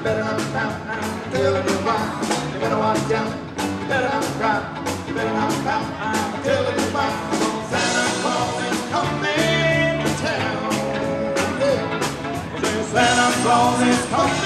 better not pout. I'm telling you why. You better watch out. You better not cry. You better not pout. I'm telling you why. Santa Claus is coming to town. Santa Claus is coming.